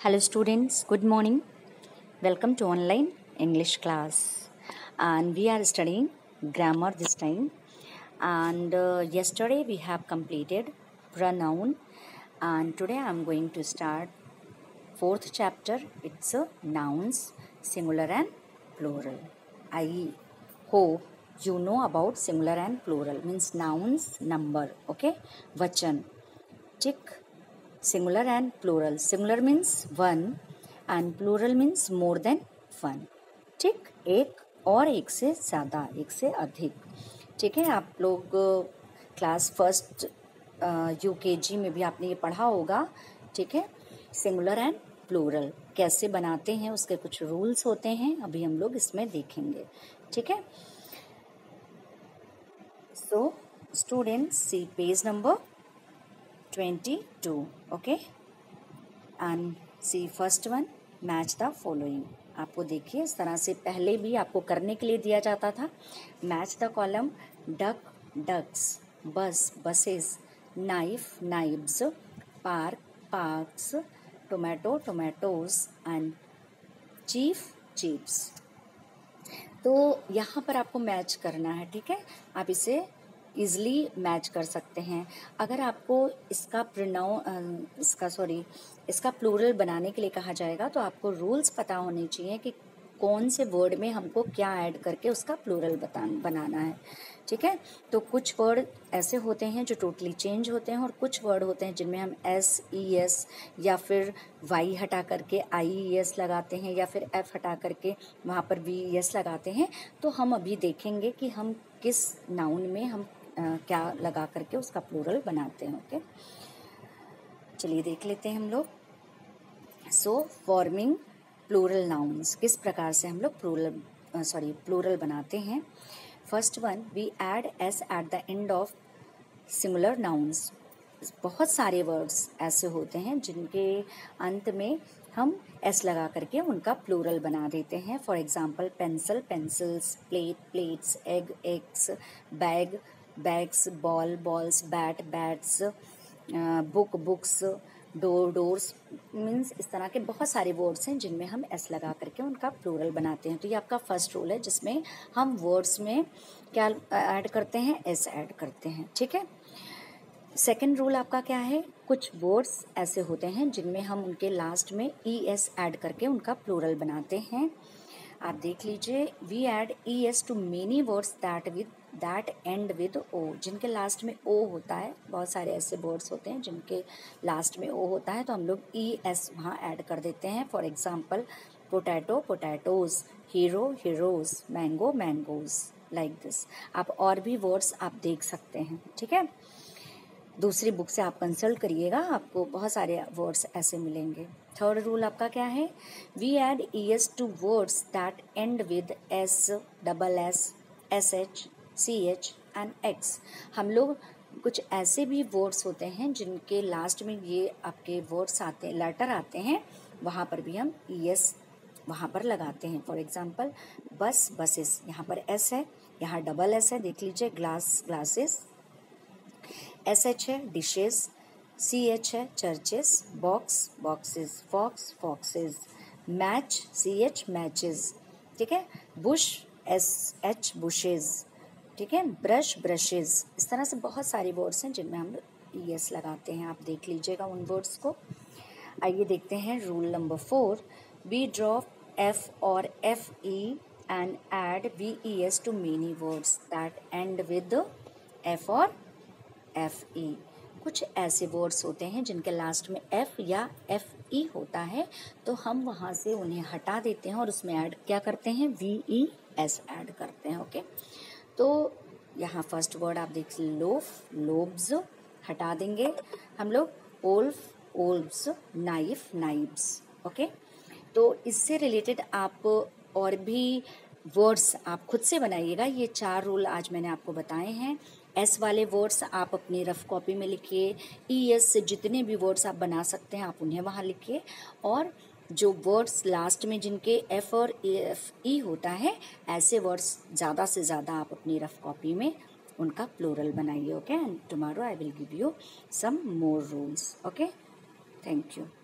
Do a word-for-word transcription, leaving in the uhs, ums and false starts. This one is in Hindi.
Hello students, good morning. Welcome to online English class. And we are studying grammar this time. And uh, yesterday we have completed pronoun. And today I am going to start fourth chapter. It's uh, nouns, singular and plural. I hope you know about singular and plural. Means nouns, number. Okay. Vachan. Tick. Singular and plural. Singular means one and plural means more than one. ठीक, एक और एक से ज़्यादा, एक से अधिक. ठीक है, आप लोग क्लास फर्स्ट यूकेजी में भी आपने ये पढ़ा होगा. ठीक है, सिंगुलर एंड प्लूरल कैसे बनाते हैं, उसके कुछ रूल्स होते हैं, अभी हम लोग इसमें देखेंगे. ठीक है, so students see page number twenty-two. Okay, and see first one, match the following. आपको देखिए इस तरह से पहले भी आपको करने के लिए दिया जाता था. Match the column, duck ducks, bus buses, knife knives, park parks, tomato tomatoes and chief chiefs. तो यहाँ पर आपको मैच करना है. ठीक है, आप इसे ईज़िली मैच कर सकते हैं. अगर आपको इसका प्रोनाउन इसका सॉरी इसका प्लूरल बनाने के लिए कहा जाएगा तो आपको रूल्स पता होने चाहिए कि कौन से वर्ड में हमको क्या ऐड करके उसका प्लूरल बता बनाना है. ठीक है, तो कुछ वर्ड ऐसे होते हैं जो टोटली चेंज होते हैं और कुछ वर्ड होते हैं जिनमें हम एस ई एस या फिर वाई हटा करके आई ई एस लगाते हैं या फिर एफ हटा करके वहाँ पर वी ई एस लगाते हैं. तो हम अभी देखेंगे कि हम किस नाउन में हम आ, क्या लगा करके उसका प्लूरल बनाते हैं. ओके, चलिए देख लेते हैं हम लोग. सो फॉर्मिंग प्लूरल नाउन्स, किस प्रकार से हम लोग प्लूरल सॉरी प्लूरल बनाते हैं. First one, we add S at the end of singular nouns. बहुत सारे वर्ड्स ऐसे होते हैं जिनके अंत में हम एस लगा करके उनका प्लूरल बना देते हैं. For example pencil pencils, plate plates, egg eggs, bag bags, ball balls, bat bats, book books, door doors. Means इस तरह के बहुत सारे वर्ड्स हैं जिनमें हम एस लगा करके उनका प्लूरल बनाते हैं. तो ये आपका फर्स्ट रूल है जिसमें हम वर्ड्स में क्या ऐड करते हैं, एस ऐड करते हैं. ठीक है, सेकेंड रूल आपका क्या है, कुछ वर्ड्स ऐसे होते हैं जिनमें हम उनके लास्ट में ई एस ऐड करके उनका प्लूरल बनाते हैं. आप देख लीजिए, we add E S to many words that with that end with O. जिनके लास्ट में ओ होता है, बहुत सारे ऐसे वर्ड्स होते हैं जिनके लास्ट में ओ होता है तो हम लोग ई एस वहाँ ऐड कर देते हैं. For example potato potatoes, hero heroes, mango mangoes, like this. आप और भी वर्ड्स आप देख सकते हैं. ठीक है, दूसरी बुक से आप कंसल्ट करिएगा, आपको बहुत सारे वर्ड्स ऐसे मिलेंगे. थर्ड रूल आपका क्या है, we add E S to words that end with S, double S, S H, C H and X. हम लोग कुछ ऐसे भी वर्ड्स होते हैं जिनके लास्ट में ये आपके वर्ड्स आते हैं, लेटर आते हैं, वहाँ पर भी हम ई एस वहाँ पर लगाते हैं. फॉर एग्जांपल बस बसेस, यहाँ पर एस है, यहाँ डबल एस है, देख लीजिए. ग्लास ग्लासेस, एस एच है, डिशेस, सी एच है, churches, box boxes, fox foxes, match C H matches. ठीक है, बुश एस एच बुशेज. ठीक है, ब्रश ब्रशेज. इस तरह से बहुत सारे वर्ड्स हैं जिनमें हम ई एस लगाते हैं. आप देख लीजिएगा उन वर्ड्स को. आइए देखते हैं rule number four, we drop F और F E and add V E S to many words that end with F और एफ ई. कुछ ऐसे वर्ड्स होते हैं जिनके लास्ट में एफ या एफ ई होता है तो हम वहाँ से उन्हें हटा देते हैं और उसमें ऐड क्या करते हैं, वी ई एस ऐड करते हैं. ओके, तो यहाँ फर्स्ट वर्ड आप देख, लोफ लोब्स, हटा देंगे हम लोग. Wolf wolves, knife knives. Okay, तो इससे रिलेटेड आप और भी वर्ड्स आप खुद से बनाइएगा. ये चार रूल आज मैंने आपको बताए हैं. एस वाले वर्ड्स आप अपनी रफ कॉपी में लिखिए. ई एस से जितने भी वर्ड्स आप बना सकते हैं आप उन्हें वहाँ लिखिए. और जो वर्ड्स लास्ट में जिनके एफ और एफ ई होता है, ऐसे वर्ड्स ज़्यादा से ज़्यादा आप अपनी रफ कॉपी में उनका प्लूरल बनाइए. Okay, and tomorrow I will give you some more rules. Okay, thank you.